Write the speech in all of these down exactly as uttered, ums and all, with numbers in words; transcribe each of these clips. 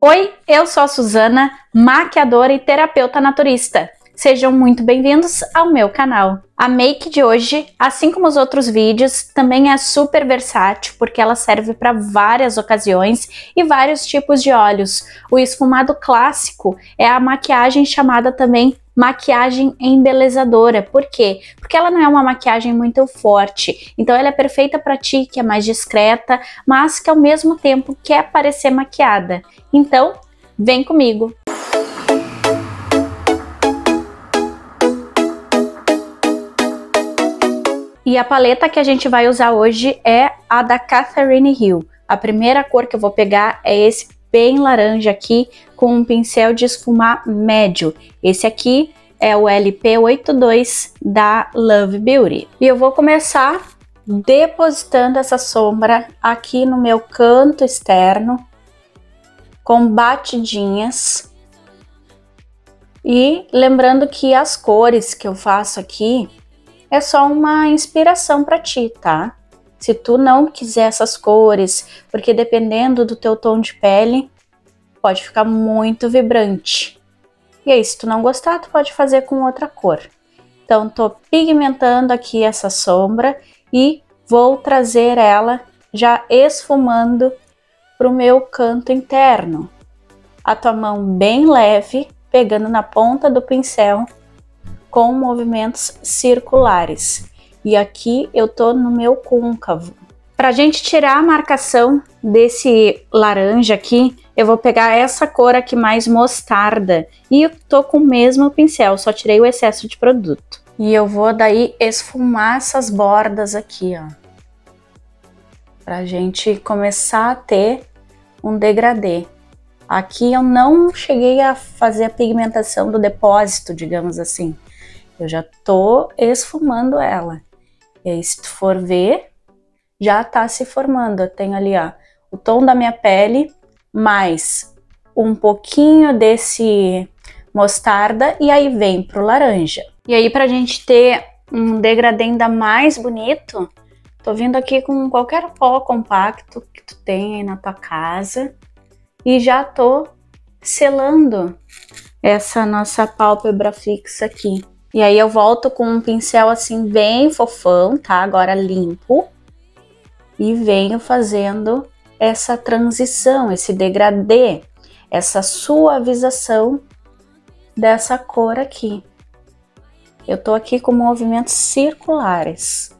Oi, eu sou a Suzana, maquiadora e terapeuta naturista. Sejam muito bem-vindos ao meu canal. A make de hoje, assim como os outros vídeos, também é super versátil porque ela serve para várias ocasiões e vários tipos de olhos. O esfumado clássico é a maquiagem chamada também maquiagem embelezadora. Por quê? Porque ela não é uma maquiagem muito forte, então ela é perfeita para ti que é mais discreta, mas que ao mesmo tempo quer parecer maquiada. Então, vem comigo! E a paleta que a gente vai usar hoje é a da Catherine Hill. A primeira cor que eu vou pegar é esse bem laranja aqui, com um pincel de esfumar médio. Esse aqui é o L P oitenta e dois da Love Beauty. E eu vou começar depositando essa sombra aqui no meu canto externo, com batidinhas. E lembrando que as cores que eu faço aqui é só uma inspiração para ti, tá? Se tu não quiser essas cores, porque dependendo do teu tom de pele, pode ficar muito vibrante. E aí, se tu não gostar, tu pode fazer com outra cor. Então, tô pigmentando aqui essa sombra e vou trazer ela já esfumando pro meu canto interno. A tua mão bem leve, pegando na ponta do pincel, com movimentos circulares. E aqui eu tô no meu côncavo. Pra gente tirar a marcação desse laranja aqui, eu vou pegar essa cor aqui mais mostarda. E eu tô com o mesmo pincel, só tirei o excesso de produto. E eu vou daí esfumar essas bordas aqui, ó. Pra gente começar a ter um degradê. Aqui eu não cheguei a fazer a pigmentação do depósito, digamos assim. Eu já tô esfumando ela. E aí, se tu for ver, já tá se formando. Eu tenho ali, ó, o tom da minha pele, mais um pouquinho desse mostarda, e aí vem pro laranja. E aí, pra gente ter um degradê ainda mais bonito, tô vindo aqui com qualquer pó compacto que tu tenha aí na tua casa. E já tô selando essa nossa pálpebra fixa aqui. E aí eu volto com um pincel assim bem fofão, tá? Agora limpo. E venho fazendo essa transição, esse degradê, essa suavização dessa cor aqui. Eu tô aqui com movimentos circulares.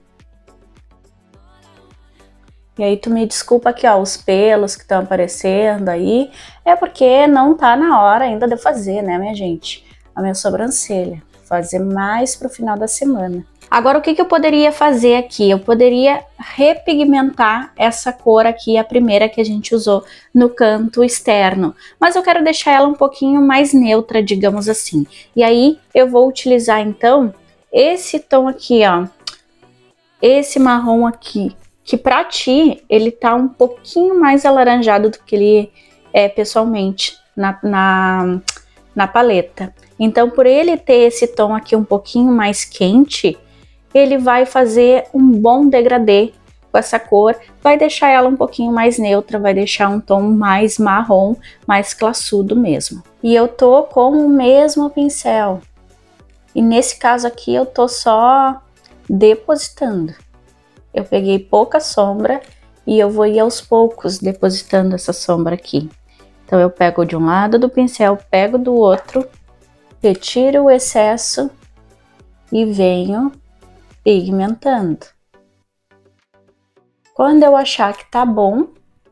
E aí tu me desculpa aqui, ó, os pelos que estão aparecendo aí, é porque não tá na hora ainda de eu fazer, né, minha gente? A minha sobrancelha. Fazer mais pro final da semana. Agora, o que que eu poderia fazer aqui? Eu poderia repigmentar essa cor aqui, a primeira que a gente usou no canto externo. Mas eu quero deixar ela um pouquinho mais neutra, digamos assim. E aí, eu vou utilizar, então, esse tom aqui, ó. Esse marrom aqui. Que pra ti, ele tá um pouquinho mais alaranjado do que ele é pessoalmente na, na, na paleta. Então, por ele ter esse tom aqui um pouquinho mais quente, ele vai fazer um bom degradê com essa cor, vai deixar ela um pouquinho mais neutra, vai deixar um tom mais marrom, mais classudo mesmo. E eu tô com o mesmo pincel. E nesse caso aqui eu tô só depositando. Eu peguei pouca sombra e eu vou ir aos poucos depositando essa sombra aqui. Então eu pego de um lado do pincel, pego do outro, retiro o excesso e venho pigmentando. Quando eu achar que tá bom,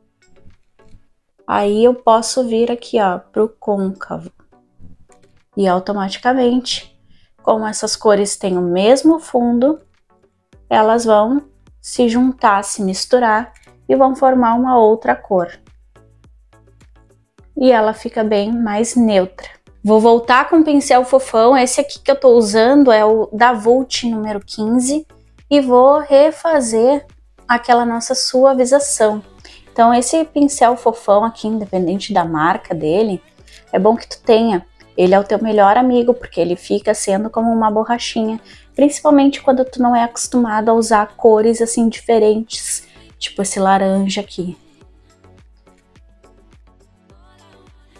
aí eu posso vir aqui, ó, pro côncavo. E automaticamente, como essas cores têm o mesmo fundo, elas vão se juntar, se misturar e vão formar uma outra cor. E ela fica bem mais neutra. Vou voltar com o pincel fofão, esse aqui que eu tô usando é o da Vult número quinze, e vou refazer aquela nossa suavização. Então esse pincel fofão aqui, independente da marca dele, é bom que tu tenha. Ele é o teu melhor amigo, porque ele fica sendo como uma borrachinha, principalmente quando tu não é acostumado a usar cores assim diferentes, tipo esse laranja aqui.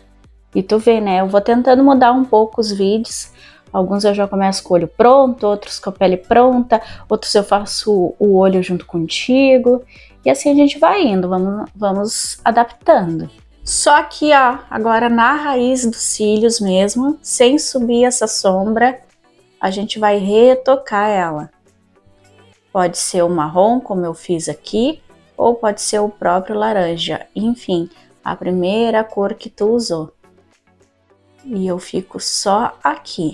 E tu vê, né? Eu vou tentando mudar um pouco os vídeos. Alguns eu já começo com o olho pronto, outros com a pele pronta, outros eu faço o olho junto contigo. E assim a gente vai indo, vamos, vamos adaptando. Só que, ó, agora na raiz dos cílios mesmo, sem subir essa sombra, a gente vai retocar ela. Pode ser o marrom, como eu fiz aqui, ou pode ser o próprio laranja. Enfim, a primeira cor que tu usou. E eu fico só aqui.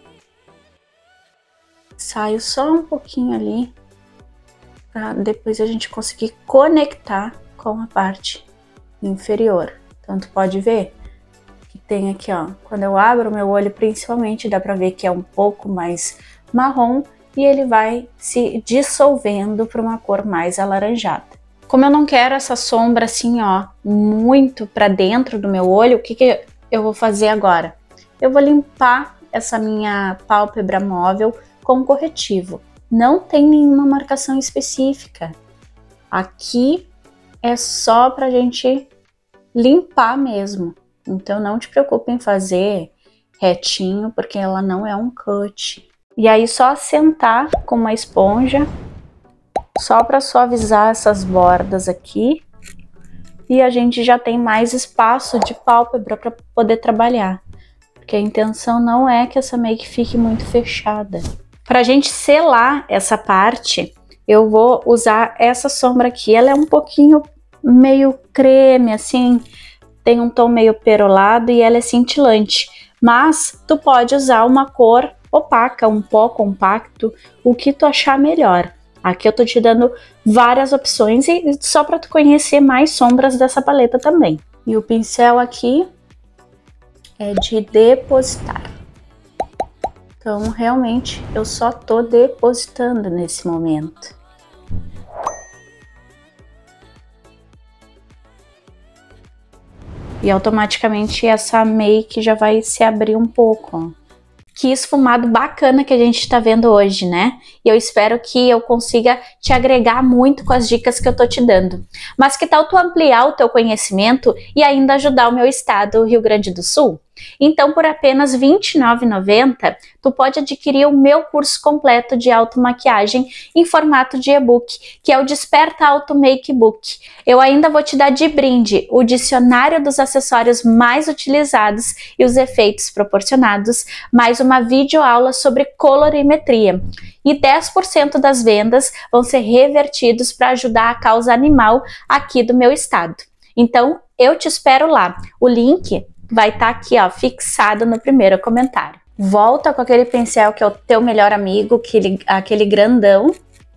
Saio só um pouquinho ali, para depois a gente conseguir conectar com a parte inferior. Então tu pode ver que tem aqui, ó, quando eu abro o meu olho principalmente, dá pra ver que é um pouco mais marrom e ele vai se dissolvendo para uma cor mais alaranjada. Como eu não quero essa sombra assim, ó, muito pra dentro do meu olho, o que que eu vou fazer agora? Eu vou limpar essa minha pálpebra móvel com corretivo. Não tem nenhuma marcação específica. Aqui é só pra gente limpar mesmo. Então não te preocupe em fazer retinho, porque ela não é um cut. E aí só assentar com uma esponja, só para suavizar essas bordas aqui. E a gente já tem mais espaço de pálpebra para poder trabalhar. Porque a intenção não é que essa make fique muito fechada. Para a gente selar essa parte, eu vou usar essa sombra aqui. Ela é um pouquinho meio creme, assim, tem um tom meio perolado e ela é cintilante. Mas tu pode usar uma cor opaca, um pó compacto, o que tu achar melhor. Aqui eu tô te dando várias opções e só para tu conhecer mais sombras dessa paleta também. E o pincel aqui é de depositar. Então, realmente, eu só tô depositando nesse momento. E automaticamente essa make já vai se abrir um pouco, ó. Que esfumado bacana que a gente tá vendo hoje, né? E eu espero que eu consiga te agregar muito com as dicas que eu tô te dando. Mas que tal tu ampliar o teu conhecimento e ainda ajudar o meu estado, o Rio Grande do Sul? Então, por apenas vinte e nove reais e noventa centavos, tu pode adquirir o meu curso completo de automaquiagem em formato de e-book, que é o Desperta Auto Make Book. Eu ainda vou te dar de brinde o dicionário dos acessórios mais utilizados e os efeitos proporcionados, mais uma videoaula sobre colorimetria. E dez por cento das vendas vão ser revertidos para ajudar a causa animal aqui do meu estado. Então, eu te espero lá. O link vai estar tá aqui, ó, fixado no primeiro comentário. Volta com aquele pincel que é o teu melhor amigo, aquele, aquele grandão.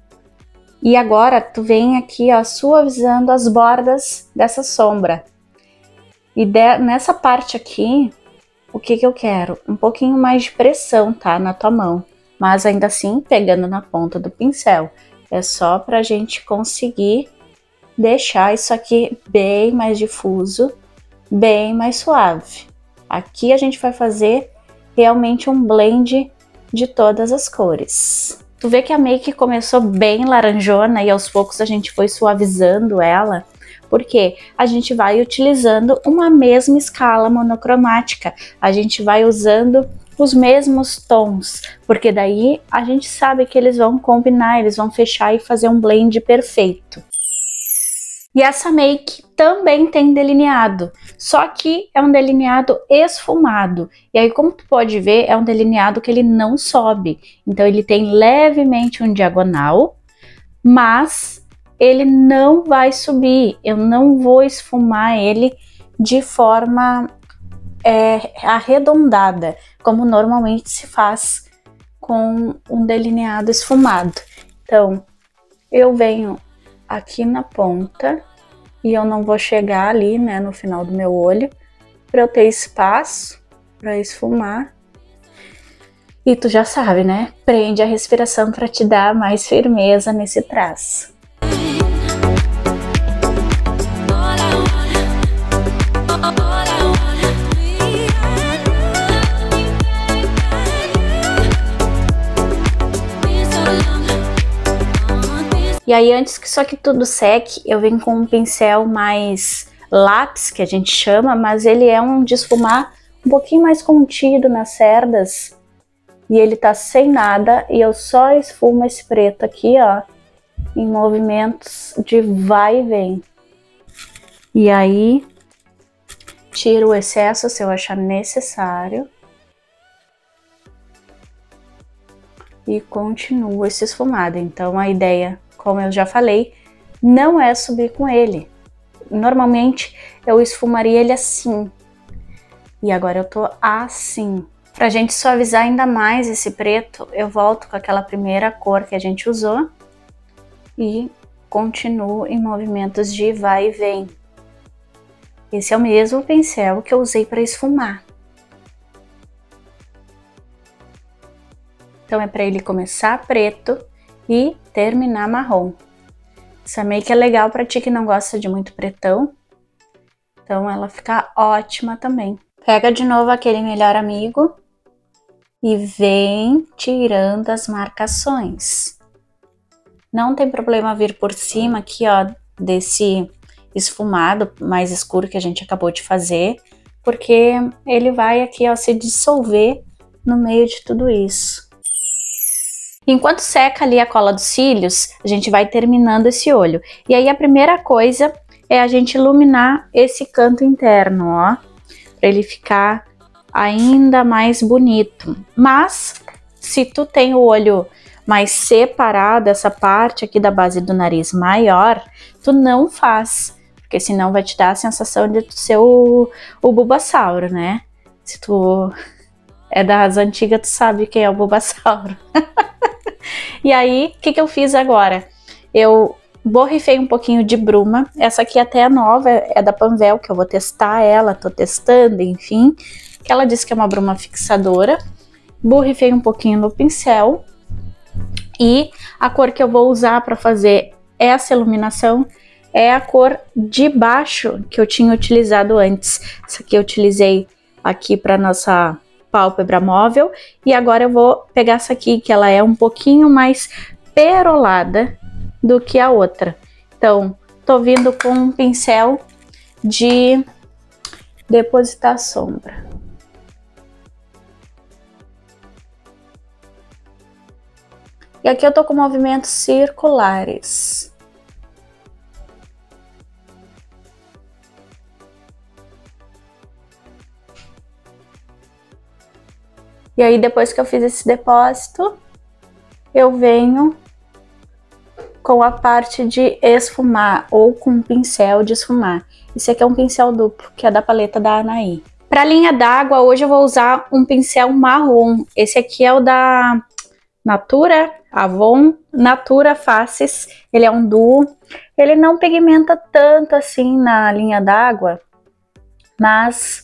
E agora tu vem aqui, ó, suavizando as bordas dessa sombra. E de, nessa parte aqui, o que que eu quero? Um pouquinho mais de pressão, tá? Na tua mão. Mas ainda assim, pegando na ponta do pincel. É só pra gente conseguir deixar isso aqui bem mais difuso, bem mais suave. Aqui a gente vai fazer realmente um blend de todas as cores. Tu vê que a make começou bem laranjona e aos poucos a gente foi suavizando ela, porque a gente vai utilizando uma mesma escala monocromática, a gente vai usando os mesmos tons, porque daí a gente sabe que eles vão combinar, eles vão fechar e fazer um blend perfeito. E essa make também tem delineado, só que é um delineado esfumado. E aí, como tu pode ver, é um delineado que ele não sobe. Então ele tem levemente um diagonal, mas ele não vai subir. Eu não vou esfumar ele de forma é, arredondada, como normalmente se faz com um delineado esfumado. Então, eu venho aqui na ponta e eu não vou chegar ali, né, no final do meu olho, para eu ter espaço para esfumar. E tu já sabe, né? Prende a respiração para te dar mais firmeza nesse traço. E aí, antes que isso aqui tudo seque, eu venho com um pincel mais lápis, que a gente chama, mas ele é um de esfumar um pouquinho mais contido nas cerdas. E ele tá sem nada e eu só esfumo esse preto aqui, ó, em movimentos de vai e vem. E aí, tiro o excesso se eu achar necessário. E continuo esse esfumado. Então a ideia, como eu já falei, não é subir com ele. Normalmente eu esfumaria ele assim. E agora eu tô assim. Pra gente suavizar ainda mais esse preto, eu volto com aquela primeira cor que a gente usou. E continuo em movimentos de vai e vem. Esse é o mesmo pincel que eu usei para esfumar. Então é para ele começar preto e terminar marrom. Essa make é legal para ti que não gosta de muito pretão. Então ela fica ótima também. Pega de novo aquele melhor amigo e vem tirando as marcações. Não tem problema vir por cima aqui, ó, desse esfumado mais escuro que a gente acabou de fazer, porque ele vai aqui, ó, se dissolver no meio de tudo isso. Enquanto seca ali a cola dos cílios, a gente vai terminando esse olho. E aí a primeira coisa é a gente iluminar esse canto interno, ó, para ele ficar ainda mais bonito. Mas se tu tem o olho mais separado, essa parte aqui da base do nariz maior, tu não faz, porque senão vai te dar a sensação de tu ser o, o Bulbasauro, né? Se tu é das antigas, tu sabe quem é o Bulbasauro. E aí, o que que eu fiz agora? Eu borrifei um pouquinho de bruma. Essa aqui até é nova, é da Panvel, que eu vou testar ela, tô testando, enfim. Que ela disse que é uma bruma fixadora. Borrifei um pouquinho no pincel. E a cor que eu vou usar para fazer essa iluminação é a cor de baixo que eu tinha utilizado antes. Essa aqui eu utilizei aqui para nossa pálpebra móvel. E agora eu vou pegar essa aqui, que ela é um pouquinho mais perolada do que a outra. Então, tô vindo com um pincel de depositar sombra. E aqui eu tô com movimentos circulares. E aí, depois que eu fiz esse depósito, eu venho com a parte de esfumar, ou com um pincel de esfumar. Esse aqui é um pincel duplo, que é da paleta da Anaí. Para linha d'água, hoje eu vou usar um pincel marrom. Esse aqui é o da Natura, Avon, Natura Faces. Ele é um duo. Ele não pigmenta tanto assim na linha d'água, mas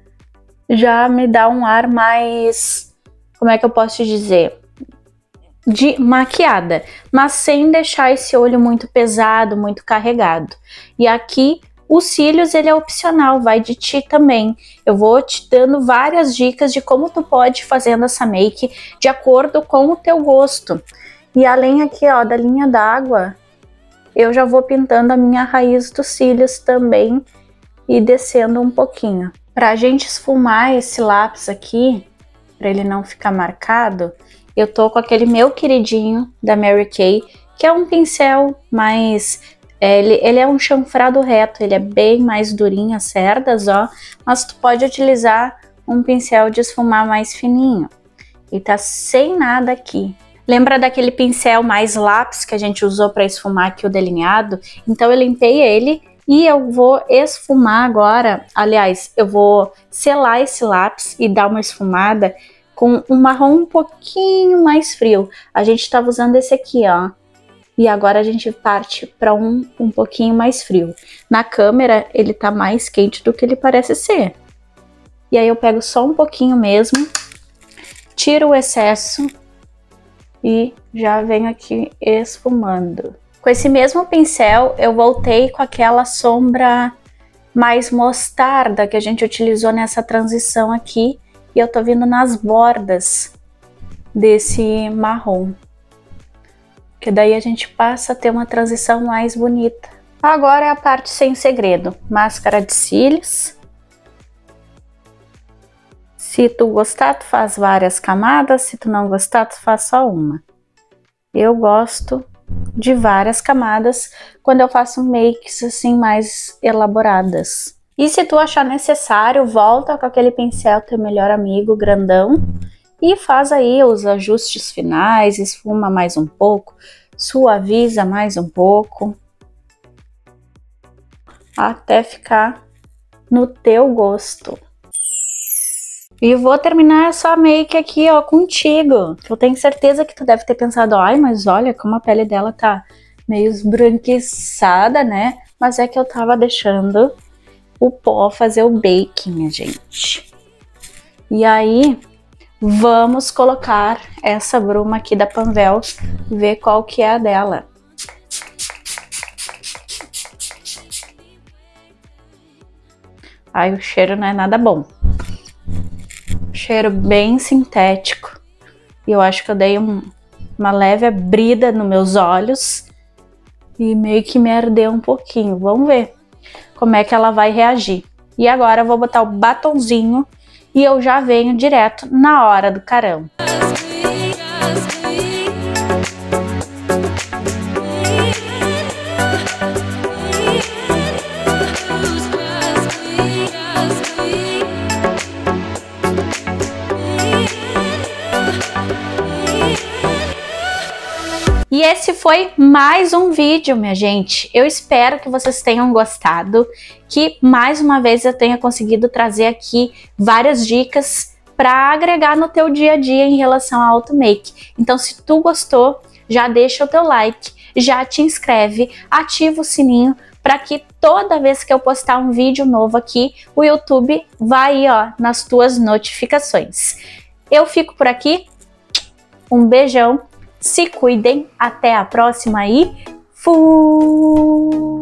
já me dá um ar mais, como é que eu posso te dizer, de maquiada, mas sem deixar esse olho muito pesado, muito carregado. E aqui os cílios, ele é opcional, vai de ti também. Eu vou te dando várias dicas de como tu pode ir fazendo essa make de acordo com o teu gosto. E além aqui, ó, da linha d'água, eu já vou pintando a minha raiz dos cílios também e descendo um pouquinho. Pra gente esfumar esse lápis aqui, pra ele não ficar marcado, eu tô com aquele meu queridinho da Mary Kay, que é um pincel mais... É, ele, ele é um chanfrado reto, ele é bem mais durinho as cerdas, ó. Mas tu pode utilizar um pincel de esfumar mais fininho. E tá sem nada aqui. Lembra daquele pincel mais lápis que a gente usou pra esfumar aqui o delineado? Então eu limpei ele e eu vou esfumar agora. Aliás, eu vou selar esse lápis e dar uma esfumada com um marrom um pouquinho mais frio. A gente estava usando esse aqui, ó. E agora a gente parte para um um pouquinho mais frio. Na câmera ele tá mais quente do que ele parece ser. E aí eu pego só um pouquinho mesmo, tiro o excesso e já venho aqui esfumando. Com esse mesmo pincel eu voltei com aquela sombra mais mostarda que a gente utilizou nessa transição aqui. E eu tô vindo nas bordas desse marrom. Que daí a gente passa a ter uma transição mais bonita. Agora é a parte sem segredo, máscara de cílios. Se tu gostar, tu faz várias camadas, se tu não gostar, tu faz só uma. Eu gosto de várias camadas quando eu faço makes assim mais elaboradas. E se tu achar necessário, volta com aquele pincel teu melhor amigo grandão e faz aí os ajustes finais, esfuma mais um pouco, suaviza mais um pouco, até ficar no teu gosto. E vou terminar essa make aqui, ó, contigo. Eu tenho certeza que tu deve ter pensado, ai, mas olha como a pele dela tá meio esbranquiçada, né? Mas é que eu tava deixando o pó fazer o bake, minha gente. E aí, vamos colocar essa bruma aqui da Panvel, ver qual que é a dela. Ai, o cheiro não é nada bom. Cheiro bem sintético. E eu acho que eu dei um, uma leve abrida nos meus olhos e meio que me ardeu um pouquinho. Vamos ver como é que ela vai reagir. E agora eu vou botar o batonzinho e eu já venho direto na hora do carão. E esse foi mais um vídeo, minha gente. Eu espero que vocês tenham gostado, que mais uma vez eu tenha conseguido trazer aqui várias dicas para agregar no teu dia a dia em relação ao automake. Então, se tu gostou, já deixa o teu like, já te inscreve, ativa o sininho para que toda vez que eu postar um vídeo novo aqui, o YouTube vai, ó, nas tuas notificações. Eu fico por aqui, um beijão. Se cuidem, até a próxima e fui!